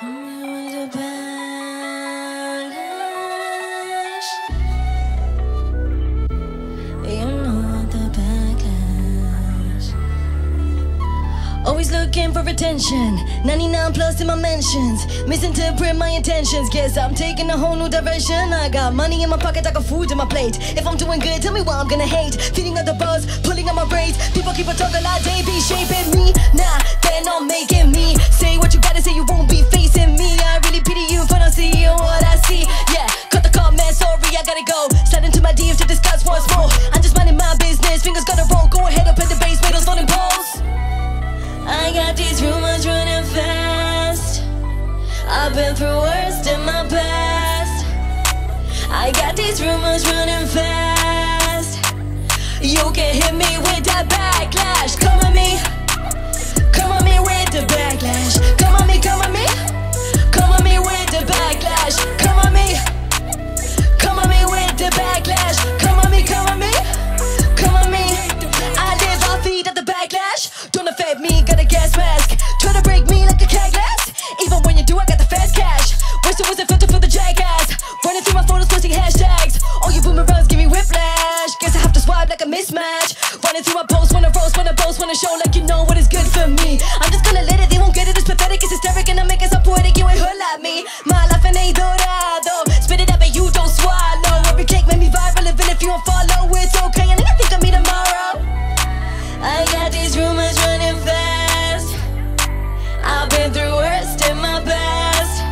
Always looking for attention, 99 plus in my mentions. Misinterpret my intentions, guess I'm taking a whole new direction. I got money in my pocket, I got food in my plate. If I'm doing good, tell me why I'm gonna hate. Feeding up the buzz, pulling up my braids. People keep on talking like they be shaping me. Nah, they're not making me. Say what you gotta say, you won't be facing me. I really pity you for not seeing what I see. Yeah, cut the comment, sorry, I gotta go. Slide into my DMs to discuss once more. I'm just minding my business, fingers gonna roll. Go ahead up in the base, wait, those voting polls. I got these rumors running fast. I've been through worst in my past. I got these rumors running fast. You can hit me with that backlash. Come on me with the backlash. Come on me, come on me. Come on me with the backlash. Come on me with the backlash. Come on me, come on me. Come on me. I live off feet at the backlash. Don't affect me, got a gas mask. Try to break me like a cat glass. Even when you do, I got the fast cash. Wish it wasn't filter for the jackass. Running through my photos, posting hashtags. All you boomerangs give me whiplash. Guess I have to swipe like a mismatch. Running through my posts, wanna roast, wanna boast, wanna show like you know what is good for me. I'm just gonna let it, they won't get it, it's pathetic, it's hysteric, and I'm making so poetic, you ain't heard like me. My life ain't dorado. Spit it up and you don't swallow. Every cake made me viral, even if you don't follow, it's okay, and then I think of me tomorrow. I got these rumors running fast. I've been through worst in my past.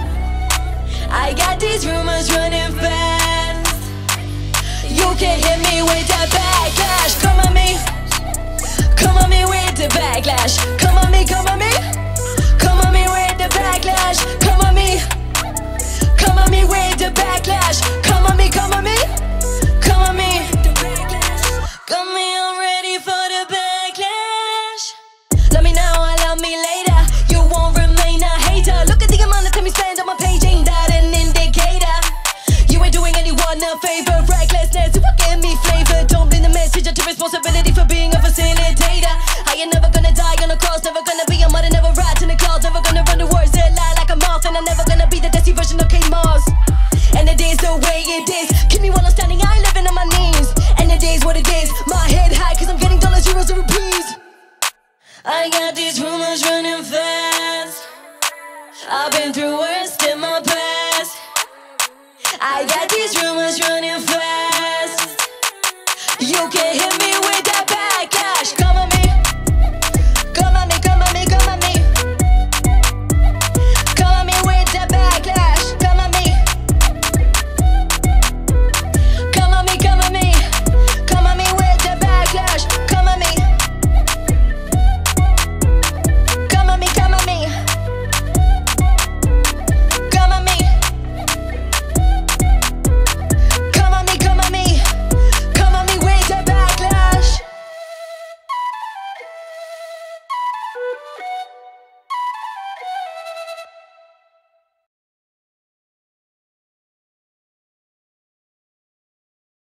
I got these rumors running fast. You can hit me with that backlash. Come on me with the backlash. Come on me, come on me. Come on me with the backlash. Come on me with the backlash. Come on me, come on me. Come on me. Got me all ready for the backlash. Love me now or love me later. You won't remain a hater. Look at the amount of time you spend on my page, ain't that an indicator? You ain't doing anyone a favor. Recklessness, you won't give me flavor. Don't blame the message, I take responsibility for being a facilitator. I ain't never gonna die on a cross, never gonna be a mother, never rat in the clouds, never gonna run the words that lie like a moth, and I'm never gonna be the dusty version of Kate Moss. And it is the way it is. Keep me while I'm standing, I ain't living on my knees. And it is what it is. My head high, cause I'm getting dollars, euros, and rupees. I got these rumors